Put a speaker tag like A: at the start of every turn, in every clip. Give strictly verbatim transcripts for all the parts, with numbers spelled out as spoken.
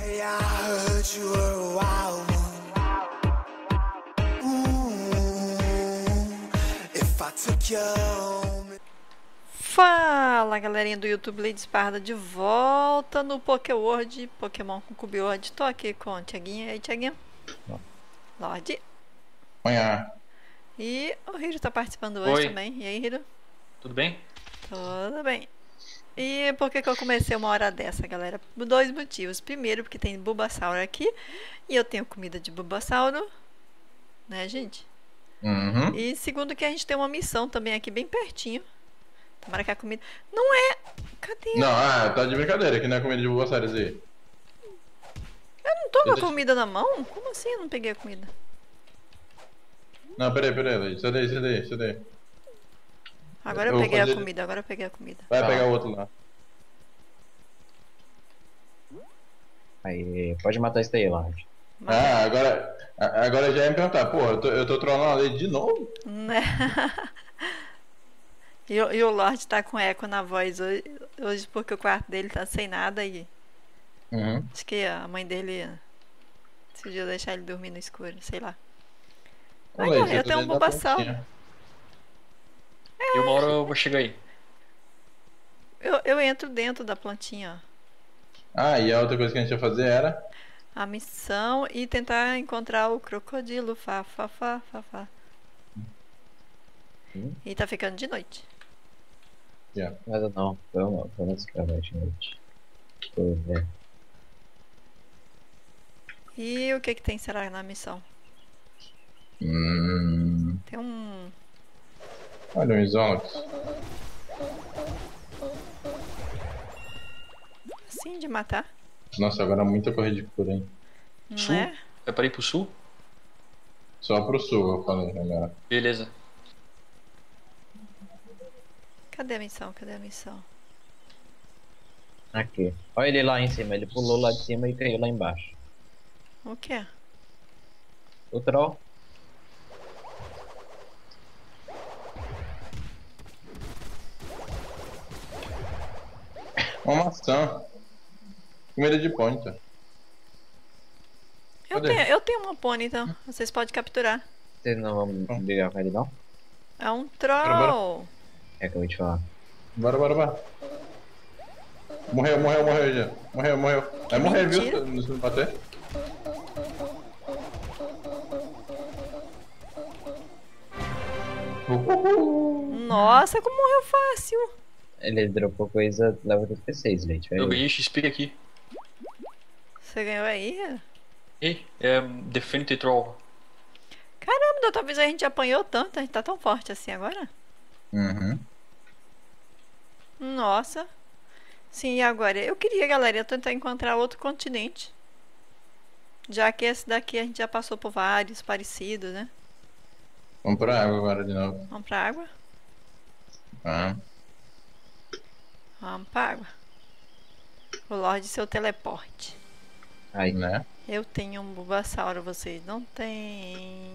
A: I heard you were a wild one. Ooh, if I took you home.
B: Fala galerinha do YouTube, Lady Esparda de volta no Pokéworld, Pokémon com Cubiworld. Tô aqui com o Thiaguinho. E aí, Thiaguinho? Lorde.
C: Manhã.
B: E o Hiro tá participando hoje
D: Oi.
B: também. E aí, Hiro?
D: Tudo bem?
B: Tudo bem. E por que que eu comecei uma hora dessa, galera? Por dois motivos. Primeiro, porque tem Bulbasauro aqui. E eu tenho comida de Bulbasauro. Né, gente?
C: Uhum.
B: E segundo, que a gente tem uma missão também aqui bem pertinho. Tomara que a comida... Não é... Cadê?
C: Não, ah, tá de brincadeira, que não é comida de Bulbasaurus aí.
B: Eu não tô com a
C: Deixa-
B: comida na mão? Como assim eu não peguei a comida?
C: Não, peraí, peraí, Leite. Sai daí, sai daí, sai daí.
B: Agora
C: Eu
B: eu
C: vou
B: peguei
C: fazer-
B: a comida, agora eu peguei a comida.
C: Vai
D: Tá.
C: pegar o outro lá.
E: Aí, pode matar isso daí, Lorde.
B: Mas-
C: Ah, agora, a- agora já ia me perguntar, pô, eu tô, eu tô trollando a Leite de novo?
B: Né? E, o- e o Lorde tá com eco na voz hoje, hoje porque o quarto dele tá sem nada e
C: Uhum.
B: acho que a mãe dele decidiu deixar ele dormir no escuro, sei lá.
C: Ô,
B: Ai,
C: Leite,
B: olha, eu
C: tô
B: tenho um
C: dentro da
B: Bulbasauro.
C: plantinha.
D: E uma hora eu vou chegar aí.
B: Eu, eu entro dentro da plantinha, ó.
C: Ah, e a outra coisa que a gente ia fazer era...
B: A missão e tentar encontrar o crocodilo. Fá, fá, fá, fá, fá.
E: Hum.
B: E tá ficando de noite.
C: Yeah.
E: Nada não, vamos, vamos escrever de noite. Tudo bem.
B: E o que que tem, será, na missão?
C: Hum...
B: Tem um...
C: Olha um Isonox.
B: Assim, de matar,
C: Nossa, agora muita corrida de cura, hein?
D: Sul?
B: né?
D: É para ir pro sul?
C: Só pro sul, eu falei agora.
D: Beleza.
B: Cadê a missão? Cadê a missão?
E: Aqui. Olha ele lá em cima, ele pulou lá de cima e caiu lá embaixo.
B: O quê?
E: O troll.
C: Uma maçã. Comida de ponta.
B: Eu
C: Cadê?
B: tenho, eu tenho uma pônei, então. Vocês podem capturar.
E: Vocês não vão brigar com ele não?
B: É um
C: Bora,
B: troll.
E: É que eu vou te falar.
C: Bora, bora, bora. Morreu, morreu, morreu já. Morreu, morreu. Vai morrer,
B: mentira.
C: viu? Se não bater. Uhul.
B: Nossa, como morreu fácil.
E: Ele dropou coisa level trinta e seis, Leite.
D: Eu
E: Vai.
D: ganhei X P aqui.
B: Você ganhou aí?
D: Ei, é Defend Troll.
B: Caramba, da outra vez a gente apanhou tanto. A gente tá tão forte assim agora.
C: Uhum.
B: Nossa. Sim, e agora? Eu queria, galera, eu tentar encontrar outro continente. Já que esse daqui a gente já passou por vários parecidos, né?
C: Vamos pra água agora de novo.
B: Vamos pra água?
C: Ah.
B: Vamos pra água. O Lorde, seu teleporte.
E: Aí,
C: Né?
B: Eu tenho um Bulbasauro, vocês não têm.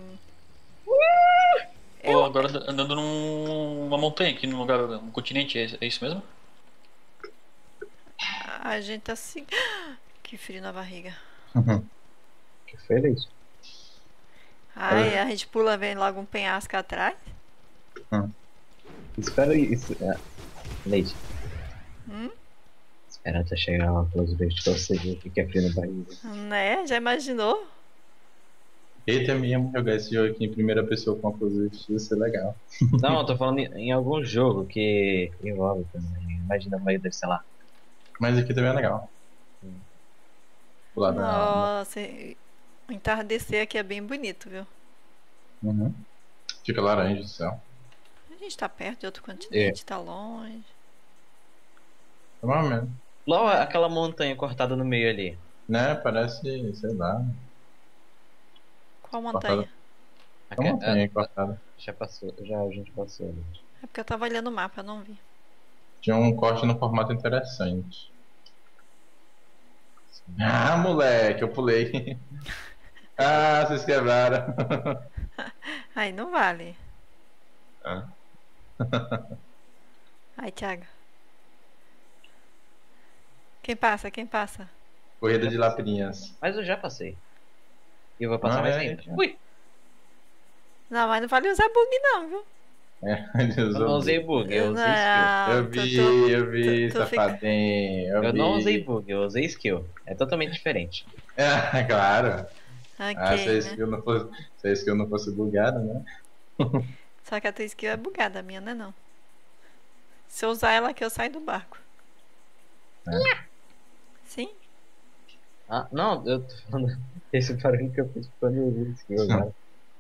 D: Tô agora andando num- numa montanha aqui, num lugar, um continente, é é isso mesmo?
B: A gente tá assim. Que frio na barriga.
E: que foi, Leite?
B: Ai, a gente pula, vem logo um penhasco atrás.
E: Espera isso. É. Leite.
B: Hum?
E: Espera até chegar lá pelos beijos pra você ver o que é frio na barriga.
B: Né? Já imaginou?
C: Eita, mesmo jogar esse jogo aqui em primeira pessoa com a Positive, ia ser legal.
E: Não, eu tô falando em, em algum jogo que envolve também. Imagina uma ida, sei lá.
C: Mas aqui também é legal. Pular da...
B: Nossa, e- o entardecer aqui é bem bonito, viu?
C: Uhum. Fica laranja do céu.
B: A gente tá perto de outro continente, tá longe.
C: É mais ou menos.
E: Lá aquela montanha cortada no meio ali.
C: Né? Parece, sei lá.
B: Qual montanha?
C: É
E: Aque-
C: uma montanha
E: ah,
C: cortada.
E: já passou, já a gente passou. Leite.
B: É porque eu tava olhando o mapa, eu não vi.
C: Tinha um corte no formato interessante. Ah, moleque, eu pulei. Ah, vocês quebraram.
B: Aí não vale.
C: Ah.
B: Ai, Thiago. Quem passa? Quem passa?
C: Corrida de lapinhas.
E: Mas eu já passei. E eu vou passar
C: Ah,
E: mais
C: é,
E: ainda.
C: é.
E: Ui,
B: Não, mas não vale usar bug não, viu?
C: É, ele
E: eu
C: usou
E: não usei
C: bug.
E: bug, eu usei skill.
B: Não,
C: Eu
B: tu-
C: vi,
B: tu-
C: eu vi,
B: tu- tu fica-
C: safadinho. Eu,
E: Eu
C: vi.
E: não usei bug, eu usei skill. É totalmente diferente.
C: É, claro.
B: Ok,
C: Ah, se a
B: né?
C: skill não fosse, se a skill não fosse bugada, né?
B: Só que a tua skill é bugada, a minha não é não. Se eu usar ela aqui, eu saio do barco.
C: É.
B: Sim?
E: Ah, não, eu tô falando esse barulho que eu fiz quando eu usei skill agora.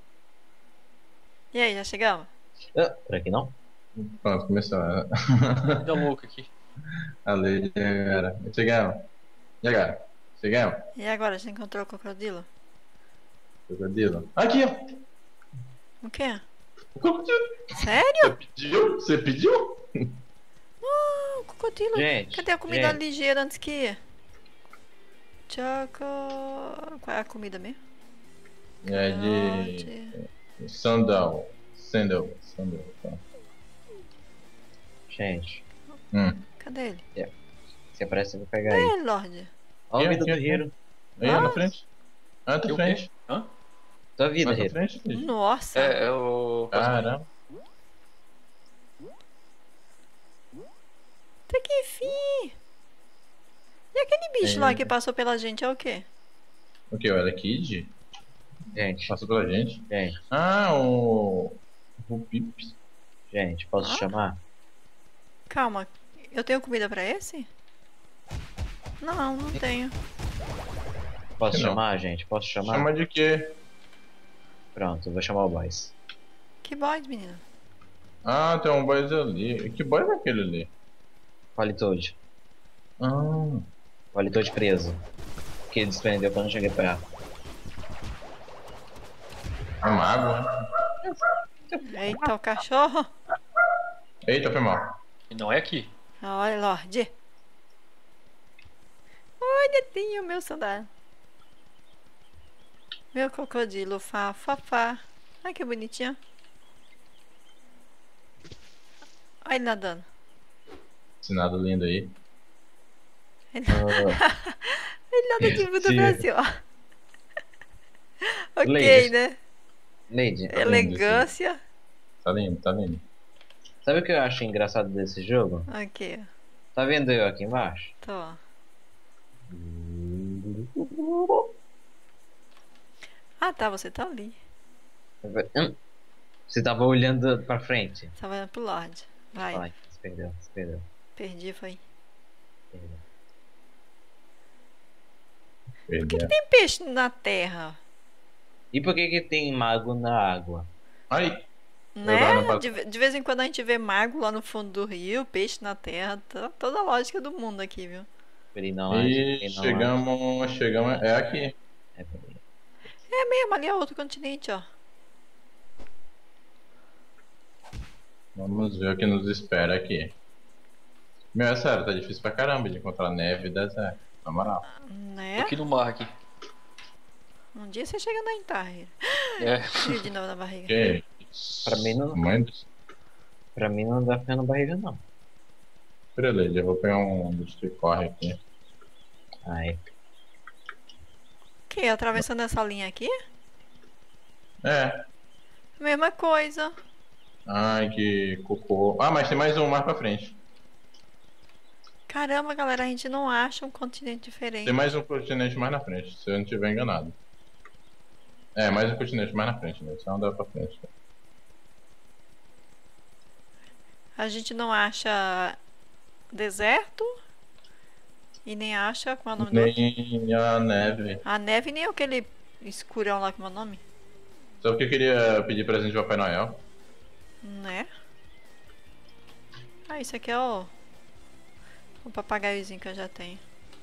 B: E aí, já chegamos?
E: Ah, por aqui não?
C: Pronto, começou.
D: Vida louca aqui.
C: A lei, galera. Chegamos. E agora? Chegamos?
B: E agora, já encontrou o crocodilo?
C: Crocodilo. Aqui, ó.
B: O quê?
C: O crocodilo.
B: Sério?
C: Você pediu? Você pediu?
B: Ah, o crocodilo.
E: Gente,
B: Cadê a comida
E: gente.
B: ligeira antes que ia? Choco... Qual é a comida mesmo?
C: É de
B: Carote.
C: sandal. Sandal. Sandal. Tá.
E: Gente,
C: Hum.
B: Cadê ele?
E: se aparece eu vou pegar aí.
B: É, Lorde.
E: Olha a
C: Aqui,
E: vida
C: aqui,
E: do Hiro.
C: Aí,
B: Ah.
C: na frente. Ah, tá
D: E o
C: frente.
D: quê? Hã?
E: Tua vida,
C: Mais pra
E: Hiro.
C: frente, filho.
B: Nossa.
D: É, é o.
C: Caramba.
B: Até que enfim. E aquele bicho
C: É.
B: lá que passou pela gente é o quê?
C: O que? O Elekid?
E: Gente,
C: Passou pela gente?
E: gente,
C: Ah, o. O Pips.
E: gente, posso
B: Ah.
E: chamar?
B: Calma. Eu tenho comida pra esse? Não, não tenho.
E: Posso
C: Não.
E: chamar, gente? Posso chamar?
C: Chama de quê?
E: Pronto, eu vou chamar o boys.
B: Que boys, menino?
C: Ah, tem um boys ali. Que boys é aquele ali?
E: Politoad.
C: Ah.
E: Politoad preso. Que ele desprendeu quando eu cheguei perto.
C: É mago, né?
B: Eita, o cachorro.
C: Eita, foi mal.
D: E não é aqui.
B: Olha, Lorde. Olha, tem o meu sandália. Meu crocodilo, fá, fá, fá. Ai, que bonitinho. Olha ele nadando.
C: Ensinado lindo aí.
B: Ele,
E: Ah,
B: ele nada de Buda
C: Sim.
B: Brasil, ó. Ok,
E: Ladies.
B: né?
E: Lady,
B: Elegância.
C: Tá lindo, tá lindo.
E: sabe o que eu acho engraçado desse jogo?
B: Ok,
E: Tá vendo eu aqui embaixo?
B: tô. Ah, tá, você tá ali.
E: Hum, Você tava olhando pra frente.
B: Você tá olhando pro Lorde. Vai,
E: Ai, se perdeu, se perdeu.
B: perdi, foi.
E: perdeu.
C: Perdeu.
B: Tem peixe na terra,
E: E por que que tem mago na água?
C: Ai,
B: né?
C: tava na-
B: De, ve- de vez em quando a gente vê mago lá no fundo do rio, peixe na terra. Tá toda a lógica do mundo aqui, viu?
E: Ele não é.
C: e
E: ele não
C: chegamos, chegamos, é aqui.
E: É, é peraí.
B: É mesmo, ali é outro continente, ó.
C: Vamos ver o que nos espera aqui. Meu, é sério, tá difícil pra caramba de encontrar neve e deserto. Na moral.
D: Tô
B: Né?
D: aqui no mar aqui.
B: Um dia você chega na Entarre.
D: É.
B: Frio de novo na barriga.
C: Que
E: Pra mim não-
C: Mãe,
E: Pra mim não dá fé na barriga, não.
C: beleza, eu vou pegar um dos que corre aqui.
E: Ai,
B: Que? Atravessando essa linha aqui?
C: É.
B: Mesma coisa.
C: Ai, que cocô. Ah, mas tem mais um mais pra frente.
B: Caramba, galera, a gente não acha um continente diferente.
C: Tem mais um continente mais na frente, se eu não estiver enganado. É, mais um continente mais na frente, né? Só andar pra frente.
B: A gente não acha deserto e nem acha, qual é o nome do outro?
C: Nem a neve.
B: A neve nem aquele escurão lá, como é o nome?
C: Só porque eu queria pedir presente de Papai Noel.
B: Né? Ah, isso aqui é o, o papagaiozinho que eu já tenho.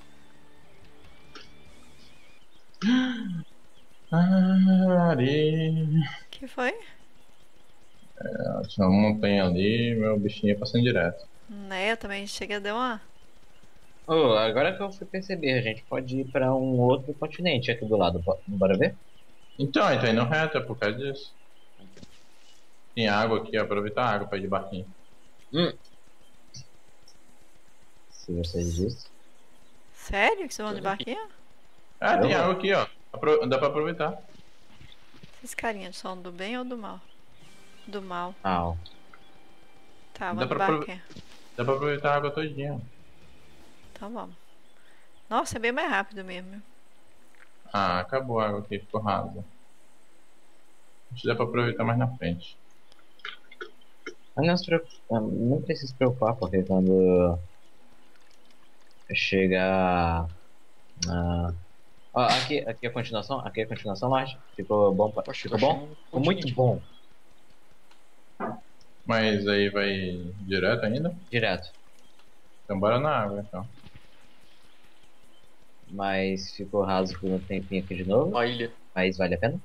C: Ari.
B: Que foi?
C: Tinha uma montanha ali, meu bichinho ia passando direto.
B: Né, eu também cheguei a dar uma...
E: oh, agora que eu fui perceber, a gente pode ir pra um outro continente aqui do lado. Bo- Bora ver?
C: Então, a gente tá indo reto, é por causa disso. Tem água aqui, ó, aproveitar a água pra ir de barquinho.
E: Hum. Se você diz.
B: Sério que vocês vão de
D: Tudo aqui.
B: barquinho?
C: Ah, tem
E: Eu-
C: água aqui, ó. Apro- Dá pra aproveitar.
B: Esses carinhas são do bem ou do mal? Do mal.
E: Ah,
B: Tá,
C: Dá
B: vamos de
C: pra aprove-
B: barquinho.
C: Dá pra aproveitar a água todinha. ó.
B: Então vamos. Nossa, é bem mais rápido mesmo.
C: Ah, acabou a água aqui, ficou rasa. Acho que dá pra aproveitar mais na frente.
E: mas não, se preocupa, não precisa se preocupar, porque quando chegar. Ah, ó, aqui, aqui é a continuação, aqui é a continuação, Lorde. Ficou bom, pra-
D: Poxa,
E: ficou
D: eu tô
E: bom?
D: achando um
E: Ficou muito
D: continente.
E: bom,
C: Mas aí vai direto ainda?
E: direto.
C: Então bora na água, então.
E: Mas ficou raso por um tempinho aqui de novo,
D: A ilha.
E: mas vale a pena.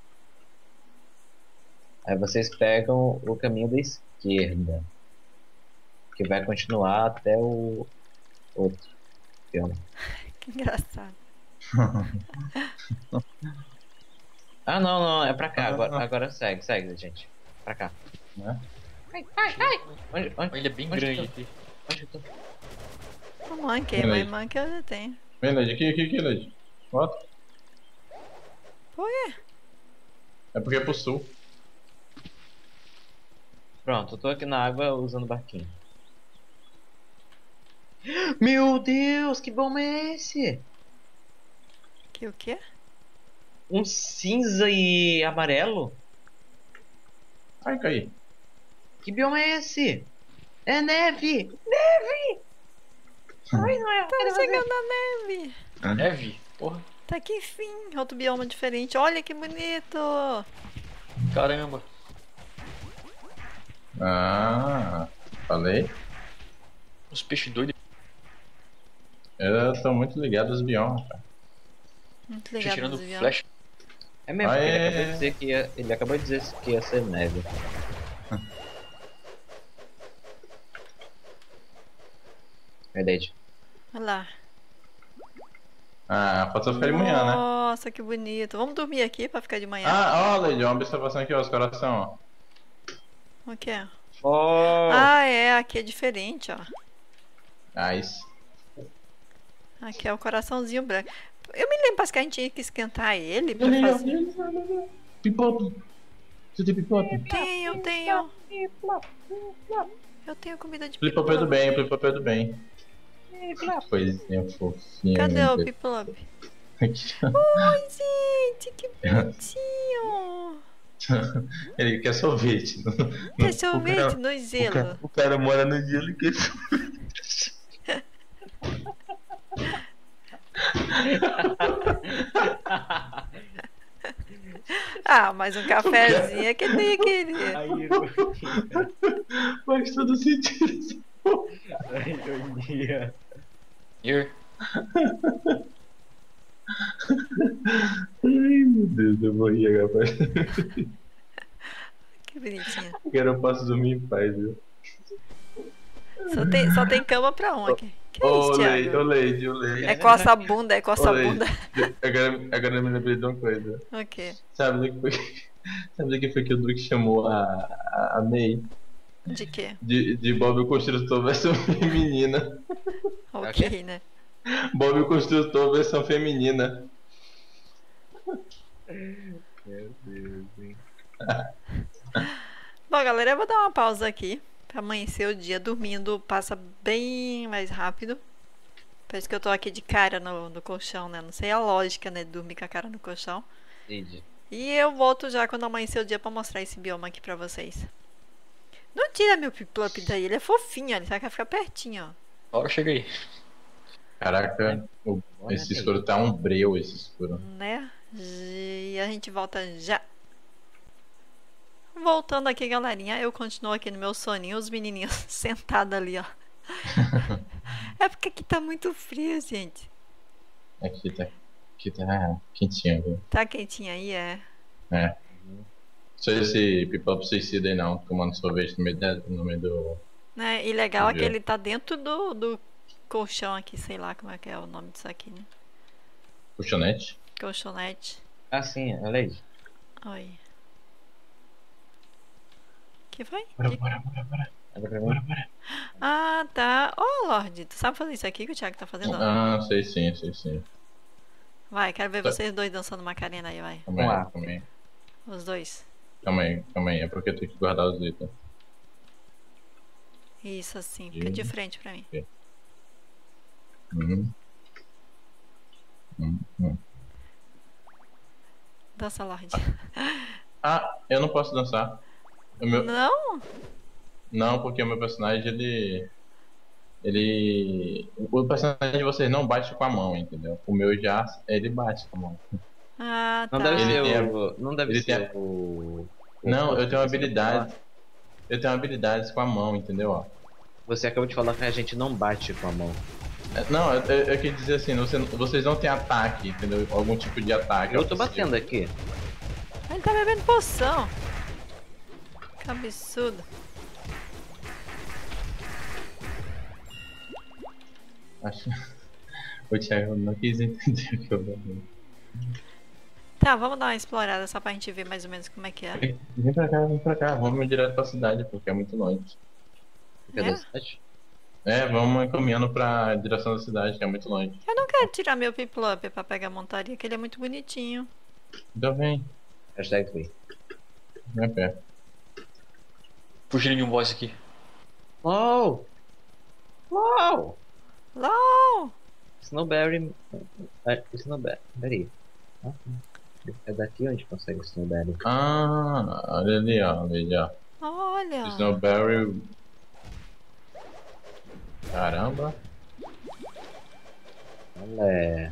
E: Aí vocês pegam o caminho da esquerda, que vai continuar até o outro bioma.
B: Que engraçado.
E: Ah, não, não, é pra cá.
C: Ah,
E: Agora,
C: ah.
E: agora segue, segue, gente. Pra cá.
C: Né?
E: Onde,
D: Uma
E: onde,
D: ilha bem
E: Onde
D: grande
E: que
D: aqui.
E: onde eu tô?
B: O Monkey,
C: Beleza.
B: mas Monkey eu já tenho.
C: Vem, Lady, aqui, aqui, aqui, Lady. Volta.
B: Por quê?
C: É porque é pro sul.
E: Pronto, eu tô aqui na água usando o barquinho. Meu Deus, que bom é esse?
B: Que o quê?
E: Um cinza e amarelo?
C: Ai, caí.
E: Que bioma é esse? É neve! Neve! Ai, não é.
B: Tá chegando a neve.
D: Neve? Porra.
B: Tá que enfim, outro bioma diferente. Olha que bonito.
D: Caramba.
C: Ah, falei.
D: Os peixes doidos.
C: Eu tô muito ligado aos biomas, cara.
B: Muito
D: Peixe
B: legal.
D: tirando
B: inclusive, ó.
D: flecha.
E: É mesmo,
C: Ah,
E: porque ele
C: é.
E: acabou de dizer que ia, ele acabou de dizer que ia ser neve. Verdade.
B: Olha lá.
C: Ah, pode só ficar de manhã, né?
B: Nossa, que bonito. Vamos dormir aqui pra ficar de manhã.
C: Ah, ó, Lady, uma observação aqui, ó, os coração, ó.
B: O que é?
E: Oh!
B: Ah, é. Aqui é diferente, ó.
C: Nice.
B: Aqui é o coraçãozinho branco. Eu me lembro, parece que a gente tinha que esquentar ele pra fazer.
C: Pipope. Você tem pipope?
B: Tenho, tenho. Eu tenho comida de
C: Pipope é do
B: pipope.
C: bem, pipope é do bem. Coisinha fofinha.
B: Cadê
C: meu
B: o
C: Deus.
B: pipope?
C: Aqui, ó.
B: Ai, gente, que bonitinho.
C: Ele quer sorvete.
B: Quer
C: O
B: sorvete
C: cara-
B: no
C: O
B: gelo?
C: cara, o cara mora no gelo e quer sorvete.
B: Ah, mas um cafezinho é que ele ia querer.
E: A ironia.
C: Faz todo sentido.
E: A ironia.
D: Here.
C: Ai, meu Deus, eu vou rir agora.
B: Que bonitinho.
C: Agora eu posso dormir em paz, viu?
B: Só tem, só tem cama pra um aqui. Que é
C: Ô,
B: isso,
C: Leide, ô,
B: Thiago?
C: Leide, ô, Leide.
B: É coça a bunda, é coça a
C: Ô, Leide,
B: bunda.
C: Agora, agora eu me lembrei de uma coisa.
B: O quê?
C: Sabe do que foi, sabe do que, foi que o Duque chamou a, a, a May?
B: De quê?
C: De, de Bob o Construtor versão feminina.
B: Ok, né?
C: Bob o Construtor versão feminina.
E: Meu Deus, hein?
B: Bom, galera, eu vou dar uma pausa aqui. Pra amanhecer o dia dormindo passa bem mais rápido. Parece que eu tô aqui de cara no, no colchão, né? Não sei a lógica, né? De dormir com a cara no colchão.
E: Didi.
B: E eu volto já quando amanhecer o dia pra mostrar esse bioma aqui pra vocês. Não tira meu piplup daí, ele é fofinho, ele só quer ficar pertinho, ó.
D: Agora chega aí.
C: Caraca, o- esse escuro tá um breu, esse escuro.
B: Né? E a gente volta já. Voltando aqui, galerinha, eu continuo aqui no meu soninho, os menininhos sentados ali, ó. É porque aqui tá muito frio, gente.
C: Aqui tá, aqui tá quentinho, viu?
B: Tá quentinho aí, é.
C: É. Só esse pipope suicida aí não, tomando sorvete no meio, da, no meio do...
B: Né? E legal é que
C: Viu?
B: ele tá dentro do, do colchão aqui, sei lá como é que é o nome disso aqui, né?
C: colchonete.
B: Colchonete.
E: Ah, sim, a Lady.
B: Oi. Que foi?
C: Bora,
B: Que-
C: bora, bora, bora.
E: Olha pra mim.
B: Ah, tá. Ô, Lorde, tu sabe fazer isso aqui que o Thiago tá fazendo?
C: Ah, sei sim, sei sim.
B: Vai, quero ver
C: Tá.
B: vocês dois dançando Macarena aí, vai.
C: Calma
E: Vamos
C: aí,
E: lá.
C: calma aí.
B: Os dois.
C: Calma aí, calma aí. É porque eu tenho que guardar os itens.
B: Isso, assim. Fica de frente pra mim.
C: Uhum. Uhum. Uhum.
B: Dança, Lorde.
C: Ah, eu não posso dançar. O meu...
B: Não?
C: Não, porque o meu personagem, ele... Ele... O personagem de vocês não bate com a mão, entendeu? O meu já, ele bate com a mão.
B: Ah, tá.
E: Não deve
C: Ele
E: ser
C: tem a-
E: o. Não deve
C: ele
E: ser
C: tem
E: o. o-
C: Não, eu tenho
E: você
C: habilidade. Eu tenho habilidades com a mão, entendeu? Ó.
E: Você acabou de falar que a gente não bate com a mão.
C: É, Não, eu, eu, eu queria dizer assim, você- vocês não têm ataque, entendeu? Algum tipo de ataque.
E: Eu tô batendo aqui.
B: Ele tá bebendo poção. Que absurdo.
C: Acho... O Thiago não quis entender o que eu falei.
B: Tá, vamos dar uma explorada só pra gente ver mais ou menos como é que é.
C: Vem pra cá, vem pra cá. Vamos direto pra cidade, porque é muito longe.
E: Cadê
B: É?
E: a cidade?
C: É, vamos caminhando pra direção da cidade, que é muito longe.
B: Eu não quero tirar meu piplup pra pegar a montaria, que ele é muito bonitinho.
C: Então vem,
E: Hashtag play.
C: vem perto.
D: Fugindo de um boss aqui.
E: Uou! Uou!
B: LOL!
E: Snowberry. É, Snowberry. Peraí. Ah, é daqui onde consegue o Snowberry.
C: Ah, olha ali, ó. Olha ali, ó.
B: Olha!
C: Snowberry. Caramba.
E: Olha.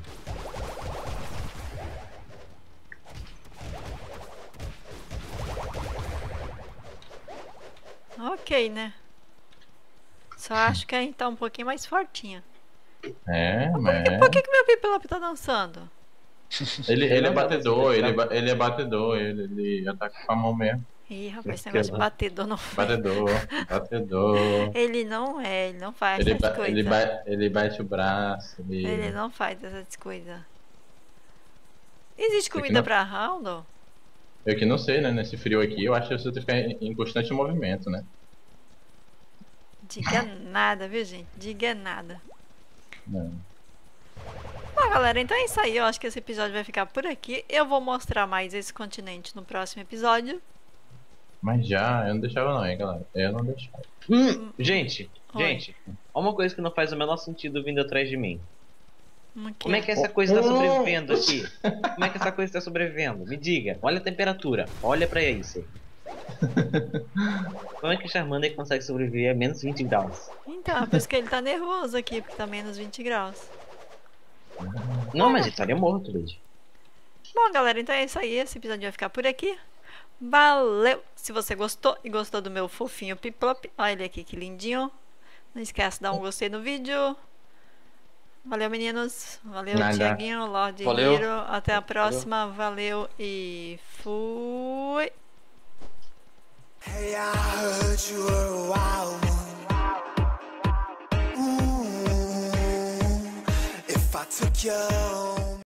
B: Ok, né? Só acho que a gente tá um pouquinho mais fortinha.
C: É, mas.
B: Por que que meu piplup tá dançando?
C: Ele, ele é
E: Não,
C: batedor,
E: você
C: ele,
E: tá-
C: ba- ele é batedor, ele, ele ataca com a mão mesmo.
B: Ih, rapaz, esse
E: Que
B: negócio de
E: lá.
B: batedor não foi.
C: Batedor, batedor.
B: Ele não é, ele não faz
C: Ele,
B: essas
C: ba-
B: coisas.
C: ele, ba- ele bate o braço. Ele...
B: Ele não faz essas coisas. Existe
C: que
B: comida
C: não-
B: pra Round?
C: Eu que não sei, né? Nesse frio aqui, eu acho que você tem que ficar em, em constante movimento, né?
B: Diga nada, viu, gente? Diga nada.
C: Não.
B: Bom, galera, então é isso aí. Eu acho que esse episódio vai ficar por aqui. Eu vou mostrar mais esse continente no próximo episódio.
C: Mas já, eu não deixava não, hein, galera. Eu não deixava.
E: Hum, gente,
B: Oi.
E: gente. Há uma coisa que não faz o menor sentido vindo atrás de mim.
B: Um
E: Como é que essa coisa tá sobrevivendo aqui? Como é que essa coisa tá sobrevivendo? Me diga. Olha a temperatura. Olha pra isso. Como é que o Charmander consegue sobreviver a menos vinte graus?
B: Então, é por isso que ele tá nervoso aqui, porque tá menos vinte graus.
E: Não, mas ele estaria morto, Lady.
B: Bom, galera, então é isso aí. Esse episódio vai ficar por aqui. Valeu! Se você gostou e gostou do meu fofinho Piplop, olha ele aqui que lindinho. Não esquece de dar um gostei no vídeo. Valeu, meninos. Valeu,
C: Nada.
B: Tiaguinho, Lorde
D: Valeu.
B: Hiro. Até a próxima. Valeu e fui!
A: Hey, I heard you were a wild one. Ooh, if I took you home.